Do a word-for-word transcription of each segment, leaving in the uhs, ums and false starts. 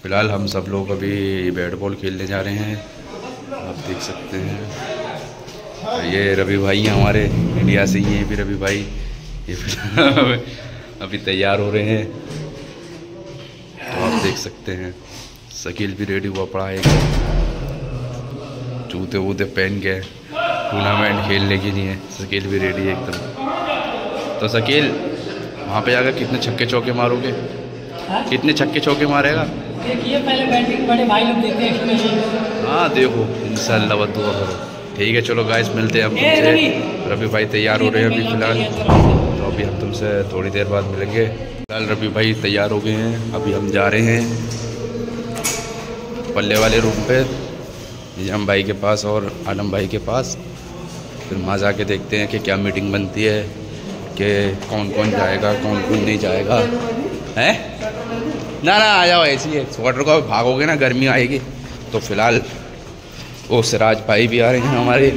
फ़िलहाल हम सब लोग अभी बैट बॉल खेलने जा रहे हैं, आप देख सकते हैं। ये रवि भाई हैं हमारे, इंडिया से ही हैं भी रवि भाई। ये अभी तैयार हो रहे हैं, तो आप देख सकते हैं। शकील भी रेडी हुआ पड़ा है, जूते वूते पहन के टूर्नामेंट खेलने के लिए। शकील भी रेडी है एकदम। तो शकील वहाँ पे जाकर कितने छक्के चौके मारोगे? कितने छक्के चौके मारेगा? देखिए पहले बैटिंग बड़े भाई लोग देखते हैं। हाँ देखो इंशाल्लाह दुआ करो। ठीक है चलो गाइस, मिलते हैं हम तुमसे। रवि भाई तैयार हो रहे हैं अभी फ़िलहाल, तो अभी हम तुमसे थोड़ी देर बाद मिलेंगे। फिलहाल रवि भाई तैयार हो गए हैं, अभी हम जा रहे हैं पल्ले वाले रूम पे, निजाम भाई के पास और आलम भाई के पास। फिर वहाँ जाके देखते हैं कि क्या मीटिंग बनती है, कि कौन कौन जाएगा कौन कौन नहीं जाएगा। हैं ना ना आ जाओ, ऐसी है स्वेटर को भागोगे ना गर्मी आएगी। तो फिलहाल वो सिराज भाई भी आ रहे हैं हमारे,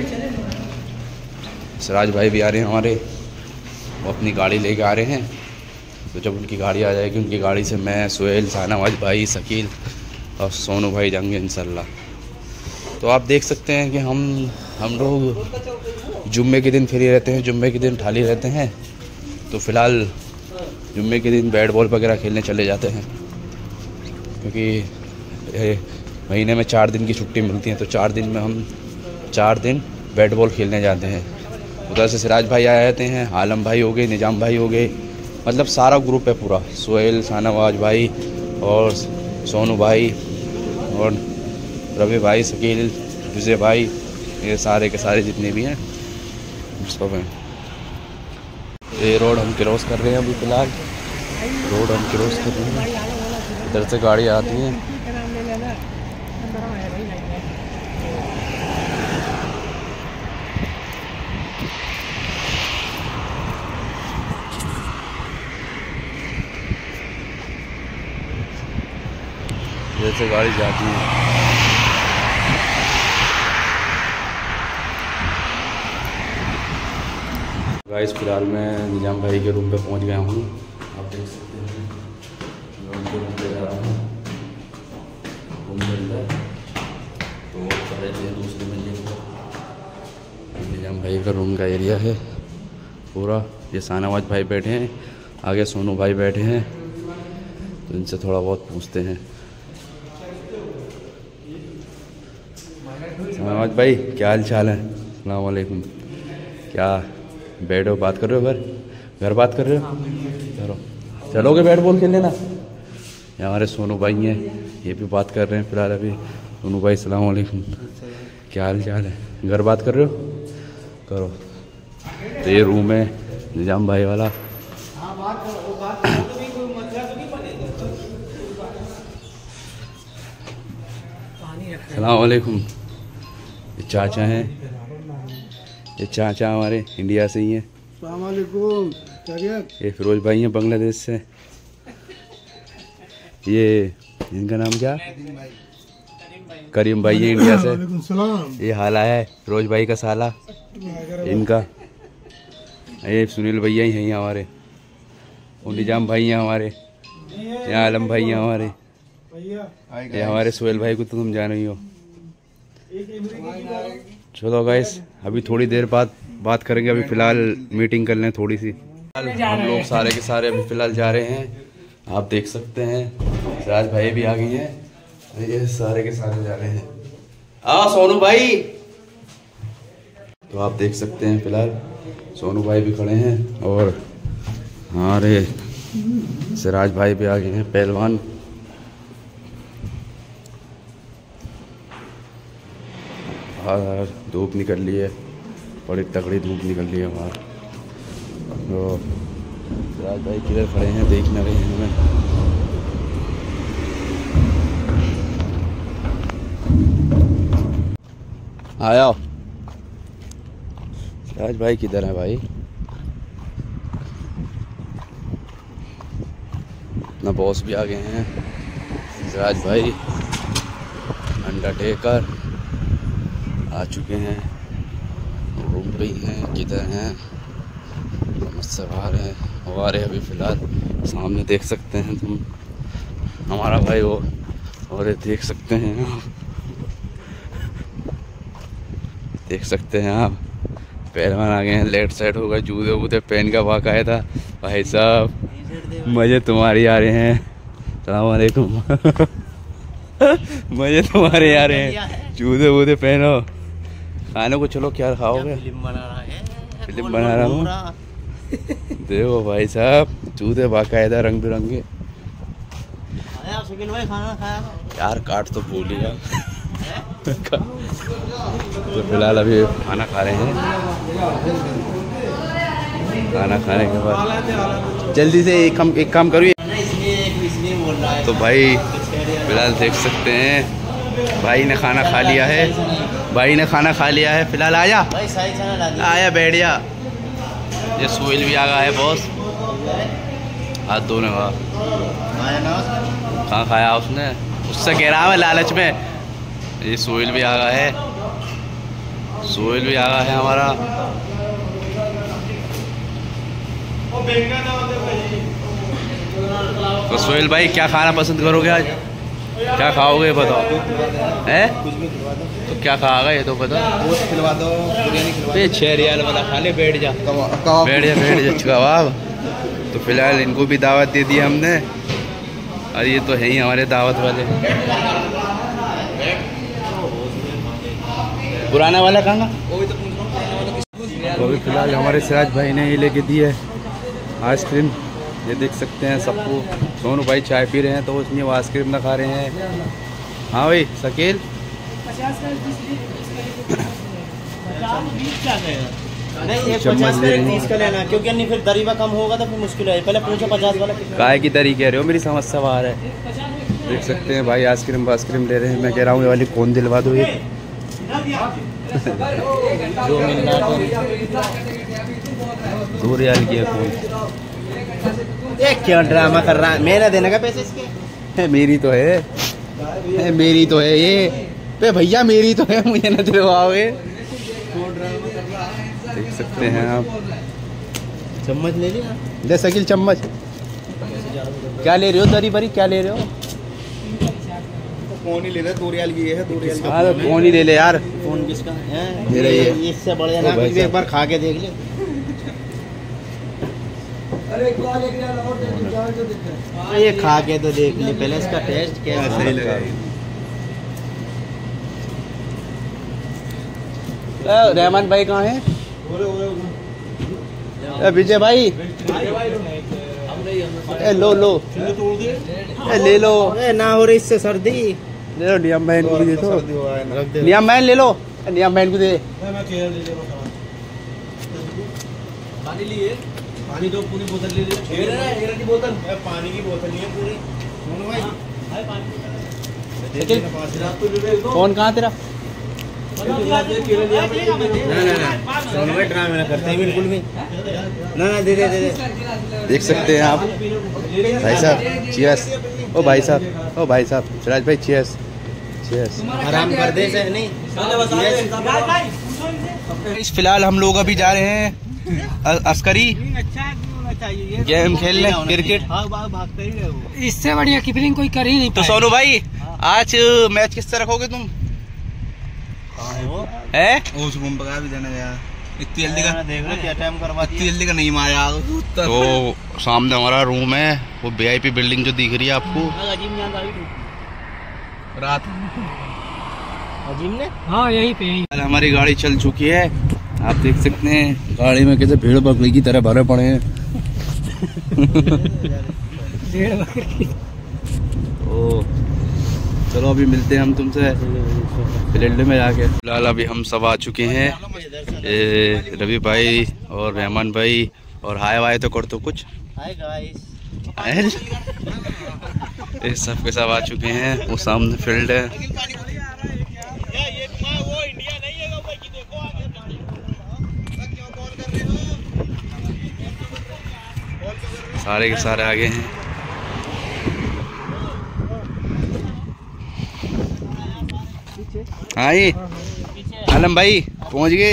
सिराज भाई भी आ रहे हैं हमारे, वो अपनी गाड़ी लेके आ रहे हैं। तो जब उनकी गाड़ी आ जाएगी, उनकी गाड़ी से मैं, सुहेल, शाहनवाज भाई, शकील और सोनू भाई जाएंगे इंशाल्लाह। तो आप देख सकते हैं कि हम हम लोग जुम्मे के दिन फ्री रहते हैं, जुम्मे के दिन खाली रहते हैं। तो फ़िलहाल जुम्मे के दिन बैट बॉल वगैरह खेलने चले जाते हैं, क्योंकि महीने में चार दिन की छुट्टी मिलती है। तो चार दिन में हम चार दिन बैट बॉल खेलने जाते हैं। उधर से सिराज भाई आ जाते हैं, आलम भाई हो गए, निजाम भाई हो गए, मतलब सारा ग्रुप है पूरा। सुहेल, शाहनवाज भाई और सोनू भाई और रवि भाई, शकील, विजय भाई, ये सारे के सारे जितने भी हैं सब हैं। ये रोड हम क्रॉस कर रहे हैं अभी फ़िलहाल, रोड हम क्रॉस कर रहे हैं। इधर से गाड़ी आती है। इधर से गाड़ी जाती है। गाइस फिलहाल मैं निजाम भाई के रूम पे पहुंच गया हूँ, आप देख सकते हैं। मैं उनके रूम पे जा रहा हूँ, रूम के अंदर तो चले थे दूसरी मंजिल पर। निजाम भाई का रूम का एरिया है पूरा। ये शाहनवाज भाई बैठे हैं, आगे सोनू भाई बैठे हैं, तो इनसे थोड़ा बहुत पूछते हैं। शाहनवाज भाई क्या हाल चाल है? अस्सलाम वालेकुम। क्या बैठो, बात कर रहे हो? घर घर बात कर रहे हो? चलो चलोगे बैट बॉल खेलने ना? ये हमारे सोनू भाई हैं, ये भी बात कर रहे हैं फिलहाल अभी। सोनू भाई अस्सलाम वालेकुम, क्या हाल चाल है? घर बात कर रहे हो? करो। तो ये रूम है निजाम भाई वाला। अस्सलाम वालेकुम। ये चाचा हैं, ये चाचा हमारे इंडिया से ही हैं। अस्सलाम वालेकुम। ये फिरोज भाई हैं बांग्लादेश से। ये इनका नाम क्या? करीम भाई है इंडिया से। ये हाला है फिरोज भाई का साला इनका। ये सुनील भैया ही हैं हमारे, वो निजाम भाई हैं हमारे, यहाँ आलम भाई हैं हमारे, ये हमारे सुहेल भाई को तो तुम जान ही हो। चलो गाइस अभी थोड़ी देर बाद बात करेंगे, अभी फ़िलहाल मीटिंग कर लें थोड़ी सी। हम लोग सारे के सारे अभी फ़िलहाल जा रहे हैं, आप देख सकते हैं। सिराज भाई भी आ गए हैं, ये सारे के सारे जा रहे हैं। हाँ सोनू भाई, तो आप देख सकते हैं फ़िलहाल सोनू भाई भी खड़े हैं और हमारे सिराज भाई भी आ गए हैं, पहलवान। बाहर धूप निकल ली है, बड़ी तगड़ी धूप निकल रही है बाहर। तो सिराज भाई किधर खड़े हैं देख ना रहे हैं हमें। आया सिराज भाई किधर है भाई? ना बॉस भी आ गए हैं, सिराज भाई, अंडरटेकर आ चुके हैं, रूम पे ही हैं, किधर हैं? मुझसे बाहर हैं, हमारे अभी फ़िलहाल सामने देख सकते हैं तुम। हमारा भाई वो और ये देख सकते हैं आप, देख सकते हैं आप पहलवान आ गए हैं। लेफ्ट साइड होगा जूते वूते पहन का वाक आया था भाई साहब। मजे तुम्हारे आ रहे हैं। सलाम वालेकुम। मजे तुम्हारे आ रहे हैं। जूते वूते पहनो, खाने को चलो क्या खाओगे? फिल्म बना रहा है, फिल्म बना रहा हूँ। देखो भाई साहब जूते बाकायदा रंग बिरंगे। शकील भाई खाना खाया यार काट तो भूलिएगा। तो फिलहाल अभी खाना खा रहे हैं। खाना खाने के बाद जल्दी से एक काम एक काम करिए। तो भाई फिलहाल देख सकते हैं भाई ने खाना खा लिया है। भाई ने खाना खा लिया है। फिलहाल आया आया बैठ जा। ये सोहेल भी आ गया है बॉस। हाथ धोने का कहाँ खाया उसने, उससे कह रहा है लालच में। ये सोहेल भी आ गया है। सोहेल भी आ गया है हमारा। तो सोहेल भाई क्या खाना पसंद करोगे आज? क्या खाओगे बताओ हैं? तो क्या खाओगे ये तो बता। खिलवा दो, बिरयानी खिलवा दो। छः रियाल वाला खा ले, बैठ जा बैठ जा बैठ जा कबाब। तो फिलहाल इनको भी दावत दे दी हमने और ये तो है ही हमारे दावत वाले। पुराना वाला कहाँ? तो अभी फिलहाल हमारे सिराज भाई ने ये लेके दी है आइसक्रीम। ये देख सकते हैं सबको। दोनों भाई चाय पी रहे हैं तो उसमें वो आइसक्रीम ना खा रहे हैं। हाँ भाई शकील नहीं एक पचास का एक तीस का लेना, क्योंकि नहीं फिर दरीबा कम होगा तो फिर मुश्किल है। पहले पूछो पचास वाला काय की तरी कह रहे हो, मेरी समस्या बाहर है। देख सकते हैं भाई आइसक्रीम वाइसक्रीम ले रहे हैं। मैं कह रहा हूँ ये वाली कौन दिलवा दो ये। जो मिलना दो रियाल की है कौन? ये क्या ड्रामा कर रहा है? मैंने देने का पैसे इसके? मेरी तो है, है मेरी तो है ये पे भैया, मेरी तो है, मुझे न दिलवाओगे। देख सकते हैं आप। चम्मच ले लिया, ले शकील चम्मच। क्या ले रहे हो दरी बरी, क्या ले रहे हो? फोन ही ले रहा है, दो रियाल की है, दो रियाल का। हाँ तो फोन ही ले ले यार। फोन किसका है? मेरा ये। इससे बढ़िया ना कुछ भी, एक बार खा के देख ले। ये खा के तो देख ले पहले, इसका टेस्ट कैसा सही लगा। रहमान भाई कहाँ है? विजय भाई ए लो लो ए ले लो। ए ना हो रही इससे सर्दी। ले लो नियम बहन को भी दे दो। नियम बहन ले लो, नियम बहन को दे। पानी लिए, पानी दो पूरी बोतल ले लीजिए। की बोतल पानी की बोतल नहीं है पूरी। फोन कहाँ तेरा? ना ना ना सोनू भाई ड्रामे ना करते हैं बिल्कुल भी। ना ना दे दे दे दे। देख सकते हैं आप भाई साहब। चीयर्स ओ भाई साहब, ओ भाई साहब सिराज भाई चीयर्स चीयर्स। आराम कर दे से नहीं। फिलहाल हम लोग अभी जा रहे हैं अस्करी गेम खेलने क्रिकेट। इससे बढ़िया कीपिंग कोई कर ही नहीं। तो सोनू भाई आज मैच किस तरह रखोगे तुम? है उस रूम पर भी जाना यार, इतनी जल्दी का देख लो क्या टाइम करवा, इतनी जल्दी का नहीं मारा। तो सामने हमारा रूम है, वो वीआईपी बिल्डिंग जो दिख रही है आपको रात। अजीम ने हाँ यहीं पे यहीं। हमारी गाड़ी चल चुकी है, आप देख सकते हैं गाड़ी में कैसे भेड़ बकरी की तरह भरे पड़े हैं। भेड़ बकरी। ओ चलो अभी मिलते हैं हम तुमसे फील्ड में जाके। फिलहाल अभी हम सब आ चुके हैं, ए, रवि भाई और रहमान भाई और हाय वाय तो कर तो कुछ हाय गाइस। ये सब के सब आ चुके हैं। वो सामने फील्ड है। सारे के सारे आगे हैं। हाँ जी आलम भाई पहुंच गए।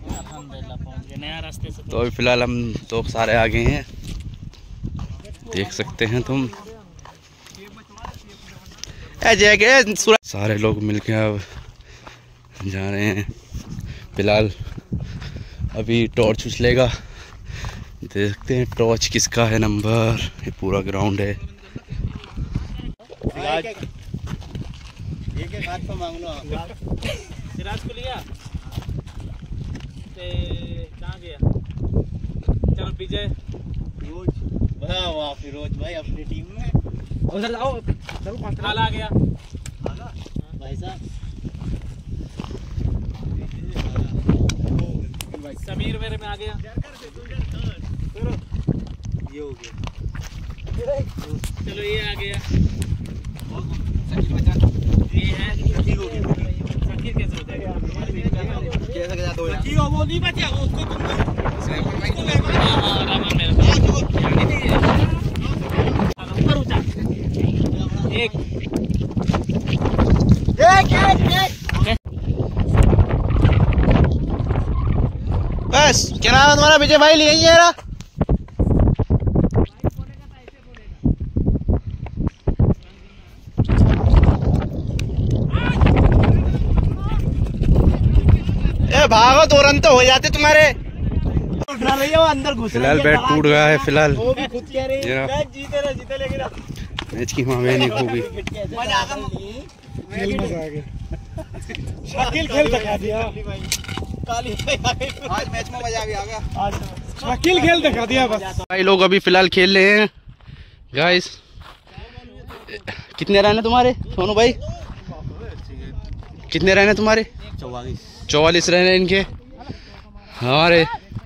तो अभी फिलहाल हम तो सारे आगे हैं, देख सकते हैं तुम। जय सारे लोग मिलके अब जा रहे हैं। फिलहाल अभी टॉर्च उछलेगा, देखते हैं टॉर्च किसका है नंबर। ये पूरा ग्राउंड है। एक एक हाथ पे मांग लो। सिराज को लिया ते कहाँ गया? चलो विजय फिरोज, वाह वाह फिरोज भाई अपनी टीम में। उधर जाओ, चलो कॉन्ट्रैक्ट आ गया भाई साहब। समीर मेरे में आ गया। ये हो गया, चलो ये आ गया। ये है ठीक हो गया। सकीर कैसे हो जाएगा? कैसे क्या दो ठीक हो, वो नहीं बचा उसको तुम इसको ले। हां रामा मेरे पास नहीं है। ऊपर ऊंचा एक एक एक बस। क्या नाम है तुम्हारा? विजय भाई ले आइए यार। भागो, दो रन तो हो जाते तुम्हारे। अंदर घुस फिलहाल बैट टूट गया है। फिलहाल जीते रहे जीते लेकिन मैच की मावे नहीं होगी। शकील खेल दिखा दिया आज मैच में, मजा भी आ गया। शकील खेल दिखा दिया बस। भाई लोग अभी फिलहाल खेल रहे हैं गाइस। कितने रन है तुम्हारे सोनू भाई? कितने रन है तुम्हारे? चौवालीस चौवालीस रन है इनके। हमारे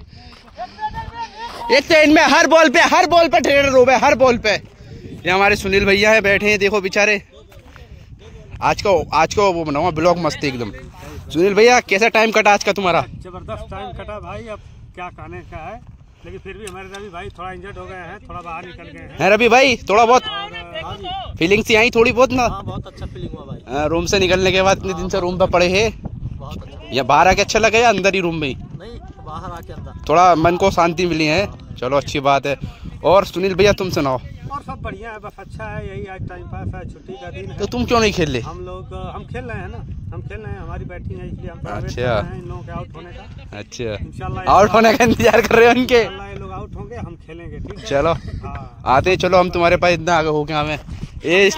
एक तो इनमें हर बॉल पे हर बॉल पे ट्रेडर रोब है, हर बॉल पे। ये हमारे सुनील भैया है, बैठे हैं देखो बेचारे। आज का आज का वो बनाऊंगा ब्लॉग मस्त एकदम। सुनील भैया कैसा टाइम कटा आज का तुम्हारा? जबरदस्त टाइम कटा भाई। अब क्या कहने का है, लेकिन फिर भी हमारे रवि भाई थोड़ा इंजर्ड हो गए हैं, थोड़ा बाहर निकल गए हैं। है रवि भाई थोड़ा बहुत फीलिंग सी आई थोड़ी बहुत ना? हाँ, बहुत अच्छा फीलिंग हुआ भाई। रूम से निकलने के बाद इतने दिन से रूम पे पड़े हैं। या बाहर आके अच्छा लगा या अंदर ही रूम में ही? नहीं, बाहर आके अंदर थोड़ा मन को शांति मिली है। चलो अच्छी बात है। और सुनील भैया तुम सुनाओ। और सब बढ़िया है, बस अच्छा है। यही आज टाइम पास है, छुट्टी का दिन है। तो तुम क्यों नहीं खेल रहे? हम लोग हम खेल रहे हैं ना, हम खेल रहे हैं, हमारी बैटिंग है इसलिए हम वेट कर अच्छा रहे हैं इन लोगों के आउट होने का। अच्छा, इंशाल्लाह आउट होने का इंतजार कर रहे हो उनके? इंशाल्लाह ये लोग आउट होंगे, हम खेलेंगे। ठीक है, चलो हाँ। आते चलो हम तुम्हारे पास इतना आगे हो गया हमें। ये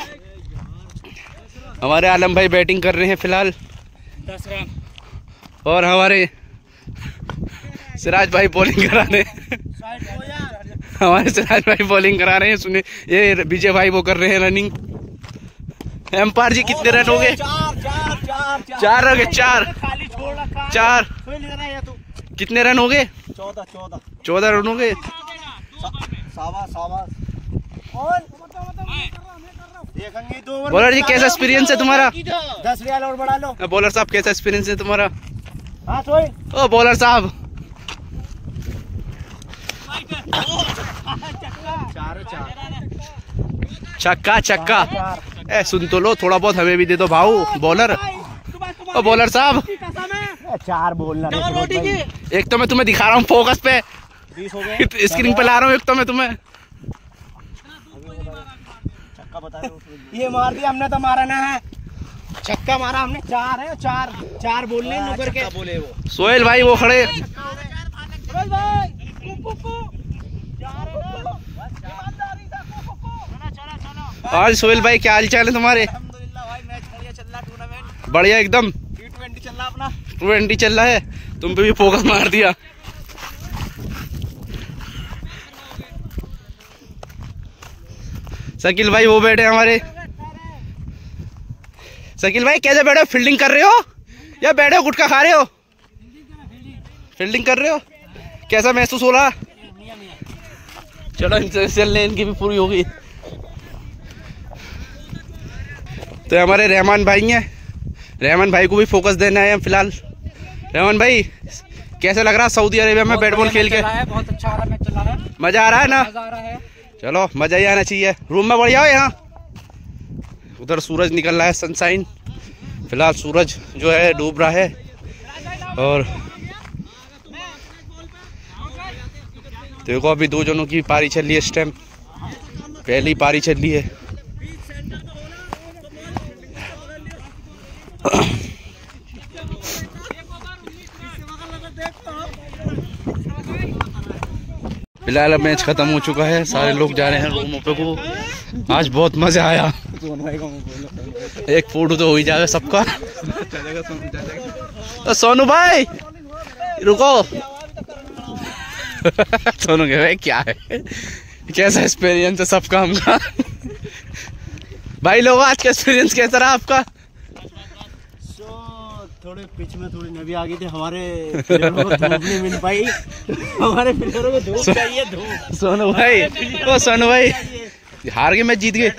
हमारे आलम भाई बैटिंग कर रहे हैं फिलहाल, दस रन। और हमारे सिराज भाई बॉलिंग करा रहे हैं। हमारे सिराज भाई बॉलिंग करा रहे हैं। सुने ये विजय भाई वो कर रहे हैं रनिंग। एम्पायर जी कितने रन हो गए? चार चार चार चार हो गए। चार खाली छोड़ रखा है। चार तू कितने रन हो गए? चौदह चौदह चौदह रन हो गए। सावा सावा देखेंगे दो ओवर। बॉलर जी कैसा एक्सपीरियंस है तुम्हारा? दस रियाल और बढ़ा लो। बॉलर साहब कैसा एक्सपीरियंस है तुम्हारा? हाँ सोई। ओ बॉलर साहब चार चार छक्का छक्का। ए सुन तो लो, थोड़ा बहुत हमें भी दे दो भाऊ बॉलर। ओ बॉलर साहब चार बोलना। एक तो मैं तुम्हें दिखा रहा हूँ फोकस पे, बीस हो गए। स्क्रीन पे ला रहा हूँ। एक तो मैं तुम्हें छक्का बता दो। ये मार दिया हमने, तो मारा ना है। छक्का मारा हमने। चार है, चार चार बोलने नुकर के बोले वो सोहेल भाई वो खड़े। आज सोहेल भाई क्या हाल चाल है तुम्हारे? अल्हम्दुलिल्लाह भाई, मैच बढ़िया चल रहा है। टूर्नामेंट बढ़िया एकदम। टी ट्वेंटी चल रहा अपना। ट्वेंटी चल रहा है, तुम पे भी फोकस मार दिया। शकील भाई वो बैठे हमारे। शकील भाई कैसे बैठे हो? फील्डिंग कर रहे हो या बैठे हो गुटखा खा रहे हो? फील्डिंग कर रहे हो, कैसा महसूस हो रहा? चलो इनसे चलने, इनकी भी पूरी होगी। तो हमारे रहमान भाई हैं, रहमान भाई को भी फोकस देना है फिलहाल। रहमान भाई कैसा लग रहा सऊदी अरेबिया में बैट बॉल खेल के? बहुत अच्छा आ रहा मैच चल रहा है। मजा आ रहा है ना? मजा आ रहा है। चलो मजा ही आना चाहिए। रूम में बढ़िया हो यहाँ? उधर सूरज निकल रहा है, सनशाइन। फिलहाल सूरज जो है डूब रहा है। और देखो अभी दो जनों की पारी चल रही है इस टाइम, पहली पारी चल रही है। फिलहाल अब मैच खत्म हो चुका है, सारे लोग जा रहे हैं रूमों पे को। आज बहुत मजा आया। एक फोटो तो हो ही जाएगा सबका। तो सोनू भाई रुको। सोनू के भाई क्या है, कैसा एक्सपीरियंस है सबका हमका? भाई लोग आज का एक्सपीरियंस कैसा रहा आपका? थोड़े पिच में थोड़ी नबी आ गई थी, हमारे प्लेयरों को धूप नहीं मिल पाई। हमारे प्लेयरों को धूप चाहिए, धूप। सोनू भाई, ओ सोनू भाई हार के मैच जीत गए।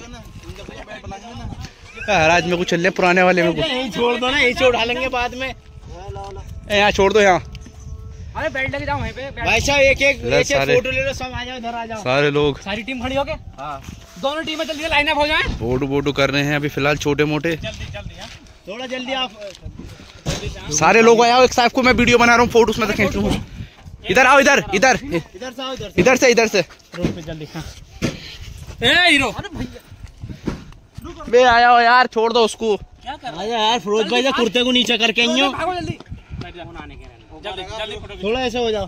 आज में कुछ चल रहे पुराने वाले में कुछ यही छोड़ दो ना, यही छोड़ डालेंगे बाद में। यहाँ छोड़ दो, यहाँ अरे बैठ लगे जाओ वहीं पे। भाई साहब एक एक एक फोटो ले लो, सब आ जाओ, इधर आ जाओ सारे लोग। सारी टीम खड़ी हो गए। हाँ दोनों टीमें जल्दी लाइन अप हो जाएं। फोटो वोटो कर रहे हैं अभी फिलहाल छोटे मोटे। जल्दी जल्दी थोड़ा जल्दी आप। सारे लोग आए, एक साहब को मैं वीडियो बना रहा हूँ, फोटो उसमें तो खींच लूँ। इधर आओ, इधर इधर इधर से आओ, इधर से इधर से इधर से रोड पे जल्दी। हाँ ए हीरो, अरे भैया बे आया हो यार, छोड़ दो उसको। क्या कर रहा आजा यार, फिरोज भाई जा कुर्ते को नीचे करके आइयो। है? भागो जल्दी। बैठ जा, आने के रहने। जल्दी जल्दी फोटो थोड़ा ऐसे हो जाओ।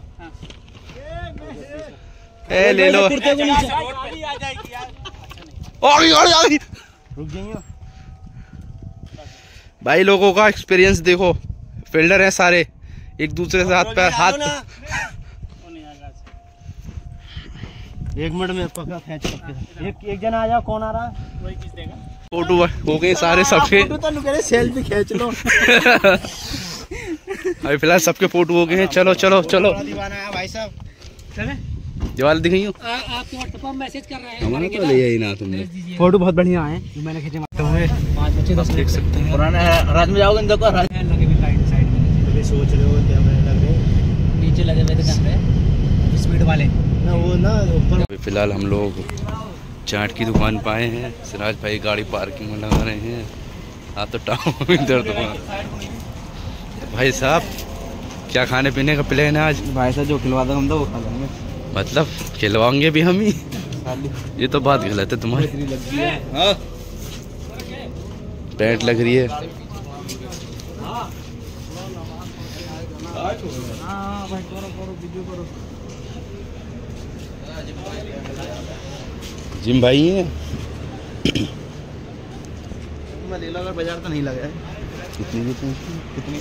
ए ले लो। कुर्ते को नीचे आ जाएगी यार। आ गई, आ गई, आ गई। रुक जाइए भाई लोगों का एक्सपीरियंस देखो, फील्डर हैं सारे, एक दूसरे से हाथ पैर हाथ। एक मिनट में पकड़ा खींच सकते। एक एक जना आ जाओ, कौन आ रहा है? वही किस देगा? फोटो हो गए सारे सबके। फोटो तो कह रहे सेल्फी खींच लो। अभी फिलहाल सबके फोटो हो गए हैं। चलो चलो चलो, दीवाना है भाई साहब। चले जवाल दिखाइयो। आपके व्हाट्सएप पर मैसेज कर रहे हैं। हमारा तो ले ही ना तुमने। फोटो बहुत बढ़िया है जो मैंने खींचे। पाँच बच्चे दस देख सकते हैं। पुराना है, रात में जाओगे देखो रात लगे हुए साइड साइड में। में सोच रहे हो कैमरे लग रहे नीचे लगे हुए थे कैमरे स्पीड वाले ना, वो ना ऊपर। अभी फिलहाल हम लोग चाट की दुकान पे आए हैं। सिराज भाई गाड़ी पार्किंग में लगा रहे हैं। हाँ तो टाउन इधर दुकान। भाई साहब क्या खाने पीने का प्लान है आज? भाई साहब जो खिलवा दो हम तो वो खा लेंगे। मतलब खिलवाएंगे भी हम ही? ये तो बात गलत है तुम्हारी। हाँ पैंट लग रही है। जिम भाई है। ले लो, अगर बाजार तो नहीं लगा है। कितनी कितनी कितनी?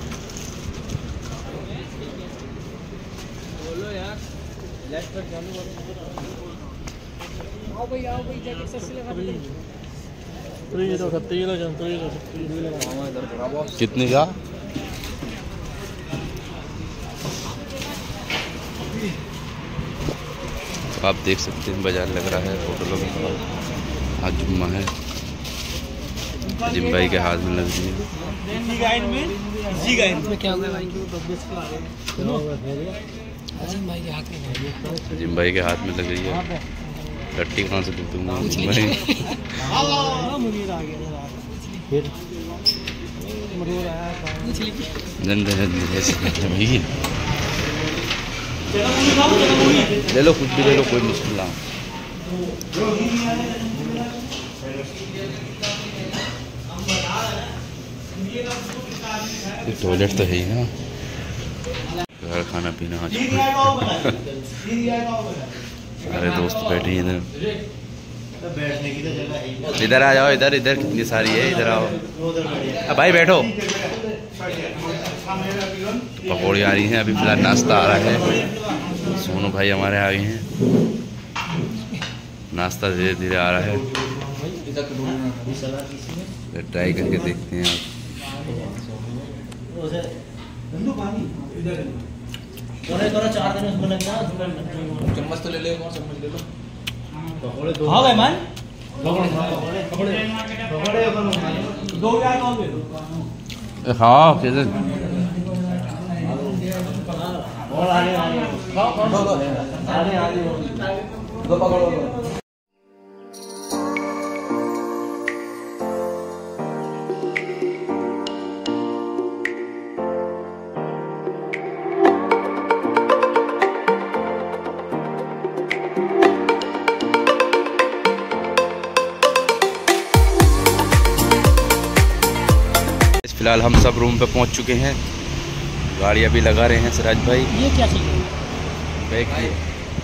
आओ भाई आओ भाई जैकेट सस्ती लगा दे। कितने का? आप देख सकते हैं बाजार लग रहा है। फोटो लगा, आज जुम्मा है। जिम भाई के हाथ में लग रही है। इसी गाइड में क्या हुआ भाई? अजीम भाई के हाथ में। जिम भाई के हाथ में लग रही है। लट्टी कहाँ से दूंगा भाई? जंदे जंदे ऐसे भाई। ले लो कुछ भी ले लो, कोई मुश्किल ना। टॉयलेट तो है ही ना। घर खाना पीना आज सारे दोस्त बैठे इधर। इधर आ जाओ, इधर इधर कितनी सारी है, इधर आओ। अब भाई बैठो। पकौड़ी आ रही हैं, अभी फिलहाल नाश्ता आ रहा है। सोनू भाई हमारे आ गए हैं। नाश्ता धीरे धीरे आ रहा है, ट्राई करके देखते हैं आप। चम्मच तो ले ले, कौन चम्मच ले लो। हाँ भाई मान हाँ कैसे फिलहाल हम सब रूम पे पहुंच चुके हैं। गाड़ी अभी लगा रहे हैं सिराज भाई। ये क्या चीज़ है? बैग की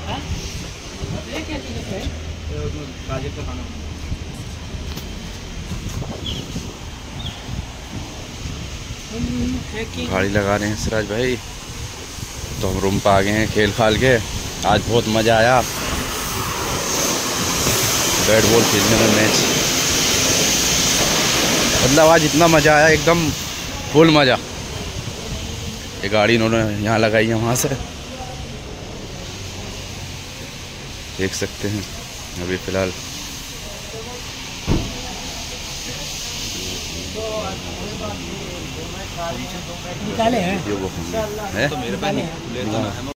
क्या चीज़ है? गाजर का खाना गाड़ी लगा रहे हैं सिराज भाई। तो हम रूम पर आ गए हैं खेल खाल के। आज बहुत मज़ा आया बैट बॉल खेलने में, मैच मतलब आज इतना मज़ा आया, एकदम फुल मज़ा। ये गाड़ी इन्होंने यहाँ लगाई है वहाँ से देख सकते हैं। अभी फ़िलहाल निकाले हैं ये वो है। तो मेरे पास